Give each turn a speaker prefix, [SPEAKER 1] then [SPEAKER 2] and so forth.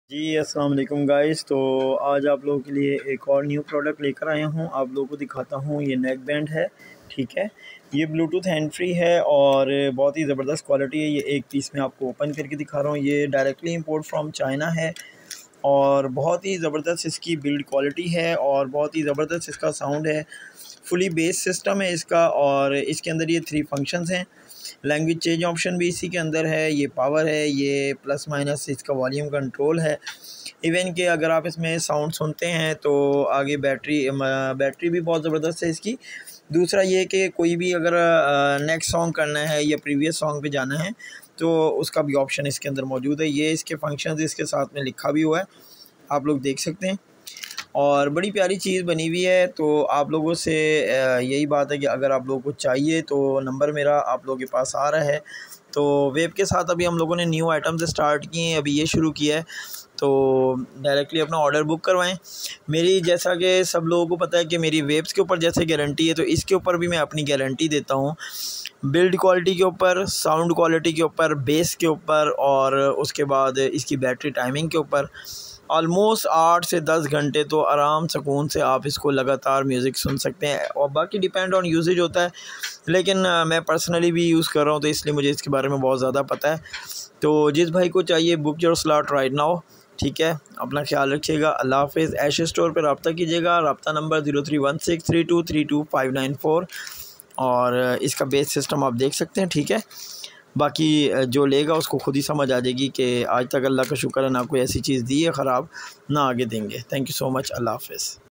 [SPEAKER 1] जी अस्सलाम वालेकुम गाइस। तो आज आप लोगों के लिए एक और न्यू प्रोडक्ट लेकर आया हूँ। आप लोगों को दिखाता हूँ। ये नेक बैंड है, ठीक है। ये ब्लूटूथ हैंड फ्री है और बहुत ही ज़बरदस्त क्वालिटी है। ये एक पीस में आपको ओपन करके दिखा रहा हूँ। ये डायरेक्टली इंपोर्ट फ्रॉम चाइना है और बहुत ही ज़बरदस्त इसकी बिल्ड क्वालिटी है और बहुत ही ज़बरदस्त इसका साउंड है। फुली बेस सिस्टम है इसका और इसके अंदर ये 3 फंक्शंस हैं। लैंग्वेज चेंज ऑप्शन भी इसी के अंदर है। ये पावर है, ये प्लस माइनस इसका वॉल्यूम कंट्रोल है। इवन कि अगर आप इसमें साउंड सुनते हैं तो आगे बैटरी भी बहुत ज़बरदस्त है इसकी। दूसरा ये कि कोई भी अगर नेक्स्ट सॉन्ग करना है या प्रीवियस सॉन्ग पे जाना है तो उसका भी ऑप्शन इसके अंदर मौजूद है। ये इसके फंक्शंस इसके साथ में लिखा भी हुआ है, आप लोग देख सकते हैं। और बड़ी प्यारी चीज़ बनी हुई है। तो आप लोगों से यही बात है कि अगर आप लोगों को चाहिए तो नंबर मेरा आप लोगों के पास आ रहा है। तो वेब के साथ अभी हम लोगों ने न्यू आइटम्स स्टार्ट किए हैं, अभी ये शुरू किया है। तो डायरेक्टली अपना ऑर्डर बुक करवाएं। मेरी जैसा कि सब लोगों को पता है कि मेरी वेब्स के ऊपर जैसे गारंटी है, तो इसके ऊपर भी मैं अपनी गारंटी देता हूँ। बिल्ड क्वालिटी के ऊपर, साउंड क्वालिटी के ऊपर, बेस के ऊपर और उसके बाद इसकी बैटरी टाइमिंग के ऊपर। ऑलमोस्ट 8 से 10 घंटे तो आराम सुकून से आप इसको लगातार म्यूज़िक सुन सकते हैं। और बाकी डिपेंड ऑन यूजेज होता है, लेकिन मैं पर्सनली भी यूज़ कर रहा हूँ तो इसलिए मुझे इसके बारे में बहुत ज़्यादा पता है। तो जिस भाई को चाहिए, book your slot right now, ठीक है। अपना ख्याल रखिएगा। अल्लाह हाफ़िज़। ऐश स्टोर पर रब्ता कीजिएगा। रब्ता नंबर 0316323254 और इसका बेस सिस्टम आप देख सकते हैं, ठीक है। बाकी जो लेगा उसको खुद ही समझ आ जाएगी कि आज तक अल्लाह का शुक्र है ना कोई ऐसी चीज़ दी है ख़राब, ना आगे देंगे। Thank you so much. अल्लाह हाफ़िज़।